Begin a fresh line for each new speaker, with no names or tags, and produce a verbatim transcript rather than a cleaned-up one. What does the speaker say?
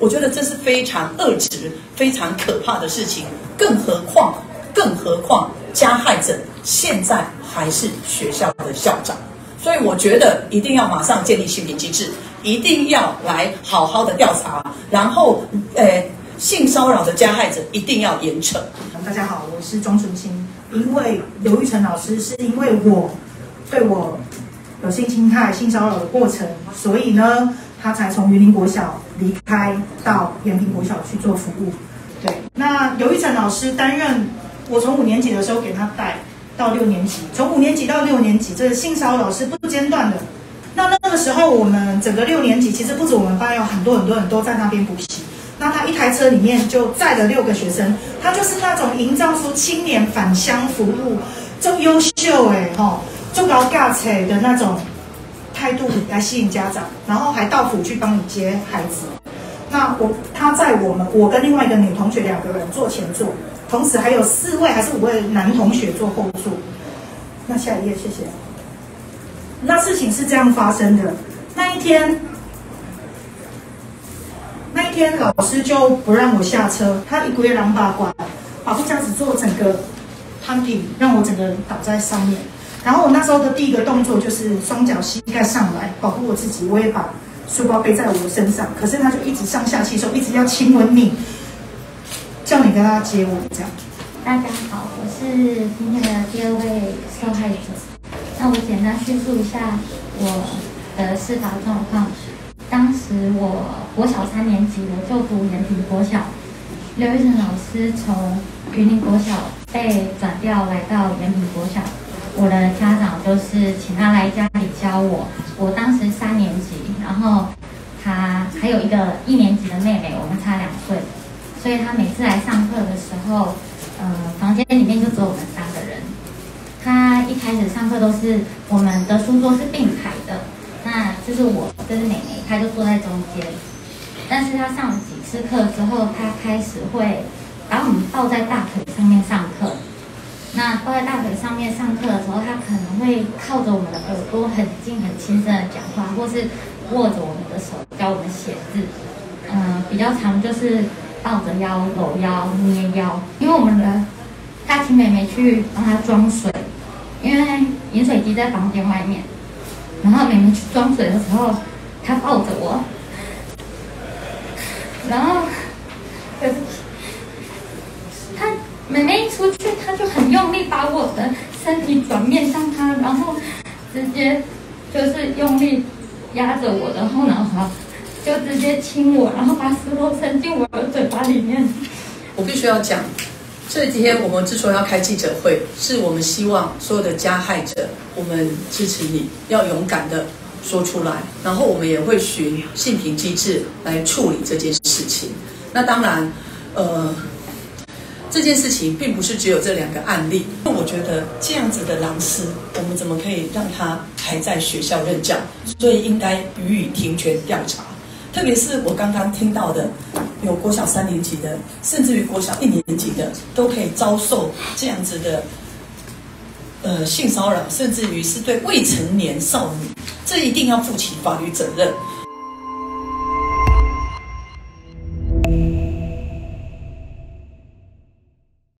我觉得这是非常恶质、非常可怕的事情。更何况，更何况加害者现在还是学校的校长，所以我觉得一定要马上建立性平机制，一定要来好好的调查，然后，呃，性骚扰的加害者一定要严惩。
大家好，我是庄纯清。因为刘玉成老师是因为我对我有性侵害、性骚扰的过程，所以呢，他才从云林国小离开到延平国小去做服务。对，那刘玉成老师担任我从五年级的时候给他带到六年级，从五年级到六年级，这个性骚扰是不间断的。那那个时候我们整个六年级，其实不止我们班，有很多很多人都在那边补习。那他一台车里面就载了六个学生，他就是那种营造出青年返乡服务，就优秀哎吼，就高价钱的那种态度来吸引家长，然后还到府去帮你接孩子。那我他在我们我跟另外一个女同学两个人坐前座，同时还有四位还是五位男同学坐后座。那下一页，谢谢。那事情是这样发生的，那一天。那一天，老师就不让我下车，他一归狼把拐，把副驾驶座整个攀平，让我整个倒在上面。然后我那时候的第一个动作就是双脚膝盖上来，保护我自己。我也把书包背在我的身上，可是他就一直上下其手，一直要亲吻你，叫你跟他接吻这样。
大家好，我是今天的第二位受害者。那我简单叙述一下我的事发状况。当时我国小三年级，我就读延平国小，刘玉成老师从云林国小被转调来到延平国小，我的家长就是请他来家里教我。我当时三年级，然后他还有一个一年级的妹妹，我们差两岁，所以他每次来上课的时候，呃，房间里面就只有我们三个人。他一开始上课都是我们的书桌是并排的。那就是我，这是妹妹，她就坐在中间。但是她上了几次课之后，她开始会把我们抱在大腿上面上课。那抱在大腿上面上课的时候，她可能会靠着我们的耳朵很近、很轻声的讲话，或是握着我们的手教我们写字。嗯、呃，比较常就是抱着腰、搂腰、捏腰。因为我们的她请妹妹去帮她装水，因为饮水机在房间外面。然后妹妹去装水的时候，她抱着我，然后，她妹妹一出去，她就很用力把我的身体转面向她，然后直接就是用力压着我的后脑勺，就直接亲我，然后把舌头伸进我的嘴巴里面。
我必须要讲。这几天我们之所以要开记者会，是我们希望所有的加害者，我们支持你，要勇敢的说出来，然后我们也会循性平机制来处理这件事情。那当然，呃，这件事情并不是只有这两个案例。我觉得这样子的老师，我们怎么可以让他还在学校任教？所以应该予以停权调查。特别是我刚刚听到的，有国小三年级的，甚至于国小一年级的，都可以遭受这样子的呃性骚扰，甚至于是对未成年少女，这一定要负起法律责任。